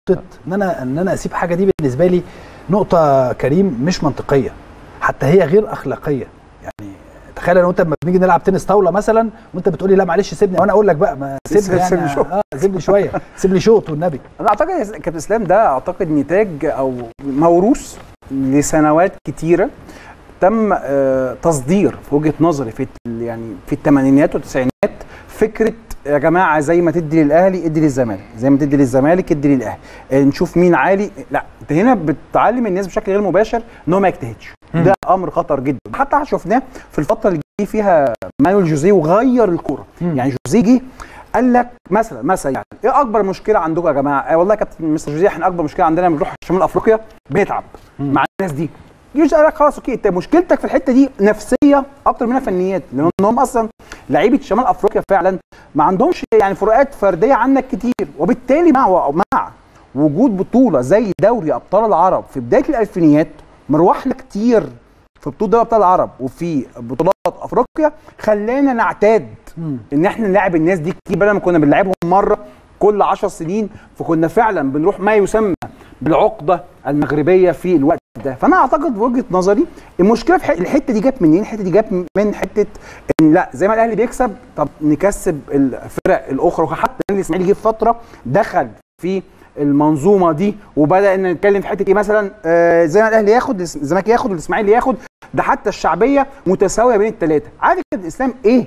ان انا اسيب حاجه دي بالنسبه لي نقطه كريم مش منطقيه، حتى هي غير اخلاقيه. يعني تخيل انا وانت لما بنيجي نلعب تنس طاوله مثلا وانت بتقول لي لا معلش سيبني، وانا اقول لك بقى ما سيبني يعني سيبني شويه، سيب لي شوط والنبي. انا اعتقد يا كابتن اسلام ده اعتقد نتاج او موروث لسنوات كتيره تم تصدير في وجهه نظري يعني في الثمانينات والتسعينات فكره يا جماعه زي ما تدي للاهلي ادي للزمالك، زي ما تدي للزمالك ادي للاهلي، نشوف مين عالي. لا انت هنا بتعلم الناس بشكل غير مباشر ان هو ما يجتهدش. ده امر خطر جدا، حتى شفناه في الفتره اللي جه فيها مانويل جوزيه وغير الكوره. يعني جوزيه جه قال لك مثلا يعني ايه اكبر مشكله عندكم يا جماعه؟ والله يا كابتن مستر جوزيه احنا اكبر مشكله عندنا لما بنروح شمال افريقيا بنتعب مع الناس دي. يجي قال لك خلاص اوكي انت مشكلتك في الحته دي نفسيه اكتر منها فنيات، لان هم اصلا لعيبه شمال افريقيا فعلا ما عندهمش يعني فروقات فرديه عنك كتير، وبالتالي مع وجود بطوله زي دوري ابطال العرب في بدايه الالفينيات مروحنا كتير في بطوله دوري ابطال العرب وفي بطولات افريقيا خلانا نعتاد ان احنا نلعب الناس دي كتير بدل ما كنا بنلعبهم مره كل 10 سنين، فكنا فعلا بنروح ما يسمى بالعقده المغربيه في الوقت ده. فانا اعتقد بوجهه نظري المشكله في الحته دي جت منين؟ الحته دي جت من حته ان لا زي ما الاهلي بيكسب طب نكسب الفرق الاخرى، وحتى النادي الاسماعيلي جه في فتره دخل في المنظومه دي وبدا ان نتكلم في حته ايه مثلا زي ما الاهلي ياخد الزمالك ياخد والاسماعيلي ياخد، ده حتى الشعبيه متساويه بين الثلاثه. عارف كابتن اسلام ايه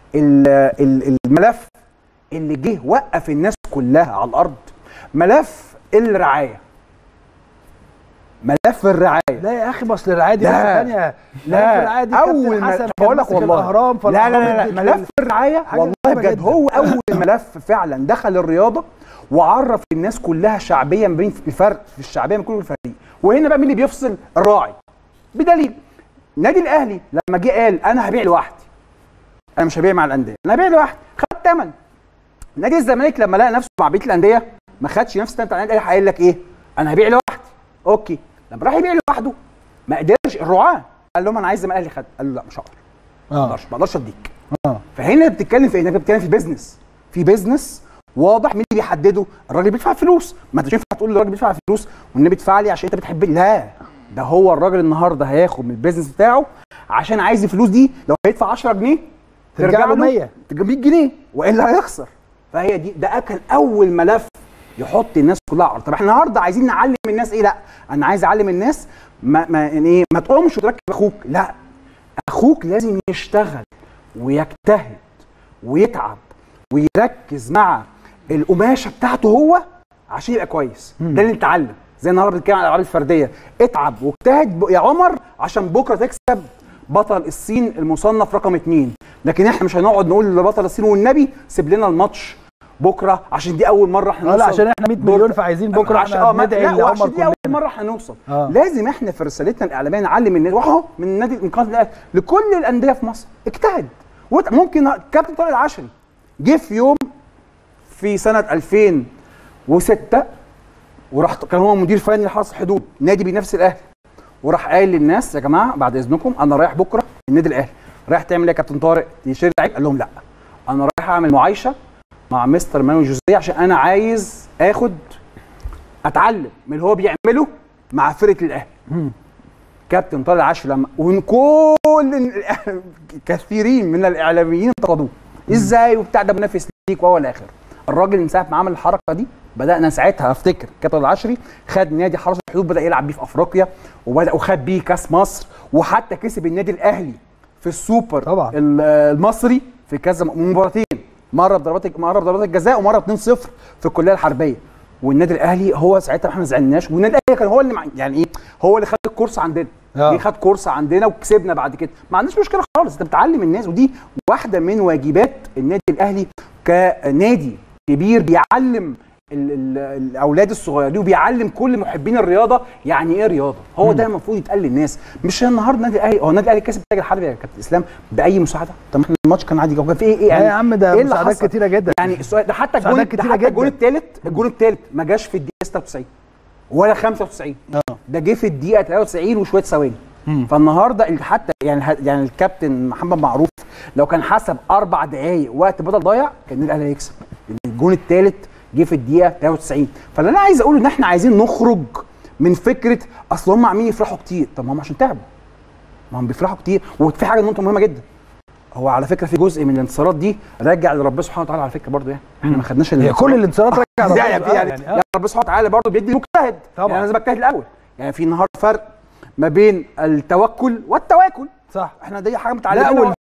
الملف اللي جه وقف الناس كلها على الارض؟ ملف الرعايه. ملف الرعايه. لا يا اخي بس الرعايه دي حاجه ثانيه. لا الرعايه دي اول ما بقول لك والله لا ملف الرعايه والله بجد هو اول ملف فعلا دخل الرياضه وعرف الناس كلها شعبيا بين الفرق في الشعبيه من كل الفريق. وهنا بقى مين اللي بيفصل؟ الراعي. بدليل النادي الاهلي لما جه قال انا هبيع لوحدي، انا مش هبيع مع الانديه، انا هبيع لوحدي، خد ثمن. نادي الزمالك لما لقى نفسه مع بقيه الانديه ما خدش نفس الثمن بتاع النادي الاهلي، قال لك ايه؟ انا هبيع لوحدي. اوكي، لما راح يبيع لوحده ما قدرش الرعاه، قال لهم انا عايز زي ما الاهلي خد، قال له لا مش هقدر. ما اقدرش اديك. فهنا بتتكلم في ايه؟ بتتكلم في بيزنس. في بيزنس واضح. مين اللي بيحدده؟ الراجل بيدفع فلوس. ما انتش ينفع تقول للراجل بيدفع فلوس والنبي ادفع لي عشان انت بتحبني، لا ده هو الراجل النهارده هياخد من البيزنس بتاعه عشان عايز الفلوس دي، لو هيدفع 10 جنيه ترجع له 100 جنيه والا هيخسر. فهي دي ده كان اول ملف يحط الناس كلها على. طب احنا النهارده عايزين نعلم الناس ايه؟ لا انا عايز اعلم الناس يعني ايه؟ ما تقومش وتركب اخوك، لا اخوك لازم يشتغل ويجتهد ويتعب ويركز مع القماشه بتاعته هو عشان يبقى كويس. ده اللي نتعلم. زي النهارده بنتكلم على الالعاب الفرديه، اتعب واجتهد يا عمر عشان بكره تكسب بطل الصين المصنف رقم 2، لكن احنا مش هنقعد نقول لبطل الصين والنبي سيب لنا الماتش بكره عشان دي اول مره احنا نوصل. لا عشان احنا 100 مليون فعايزين بكره احنا ندعي لعمر عشان دي اول مره احنا نوصل. لازم احنا في رسالتنا الاعلاميه نعلم الناس، واهو من النادي القناه لكل الانديه في مصر اجتهد. ممكن كابتن طارق العشري جه في يوم في سنه 2006 وراح كان هو مدير فني لحرس الحدود نادي بينافس الاهلي، وراح قايل للناس يا جماعه بعد اذنكم انا رايح بكره النادي الاهلي. رايح تعمل ايه يا كابتن طارق؟ تشتري لعيب؟ قال لهم لا انا رايح اعمل معايشه مع مستر مانويل جوزيه عشان انا عايز اتعلم من اللي هو بيعمله مع فرقه الاهلي. كابتن طارق العشري لما وكل كثيرين من الاعلاميين انتقدوه ازاي وبتاع ده منافس ليك وهو الاخر. الراجل من ساعه ما عمل الحركه دي بدانا ساعتها افتكر كابتن العشري خد نادي حرس الحدود بدا يلعب بيه في افريقيا وخد بيه كاس مصر، وحتى كسب النادي الاهلي في السوبر طبعا المصري في كذا مباراتين، مره بضربات الجزاء ومره 2-0 في الكليه الحربيه. والنادي الاهلي هو ساعتها احنا ما زعلناش، والنادي الاهلي كان هو اللي يعني ايه هو اللي خد الكورس عندنا. جه خد كورس عندنا وكسبنا بعد كده، ما عندناش مشكله خالص. انت بتعلم الناس، ودي واحده من واجبات النادي الاهلي كنادي كبير بيعلم الاولاد الصغيرين وبيعلم كل محبين الرياضه يعني ايه رياضه. هو ده المفروض يتقال للناس، مش النهارده النادي الاهلي هو النادي الاهلي كسب التاج الحربي يا كابتن اسلام باي مساعده؟ طب احنا الماتش كان عادي جدا في ايه يعني؟ يا عم ده إيه مساعدات كتيره جدا يعني. السؤال ده حتى الجون الثالث ما جاش في الدقيقه 96 ولا 95 ده جه في الدقيقه 93 وشويه ثواني. فالنهارده حتى يعني الكابتن محمد معروف لو كان حسب 4 دقائق وقت بدل ضايع كان النادي الاهلي هيكسب. الجون الثالث جه في الدقيقه 93. فاللي انا عايز اقوله ان احنا عايزين نخرج من فكره اصل هم عاملين يفرحوا كتير. طب ما هم عشان تعبوا، ما هم بيفرحوا كتير. وفي حاجه نقطه مهمه جدا، هو على فكره في جزء من الانتصارات دي راجع لربنا سبحانه وتعالى على فكره برضه، يعني احنا ما خدناش هي كل الانتصارات راجعه يعني ربنا سبحانه وتعالى برضه بيدي المجتهد طبعا. يعني انا لازم اجتهد الاول. يعني في النهارده فرق ما بين التوكل والتواكل، صح. احنا دي حاجه متعلقه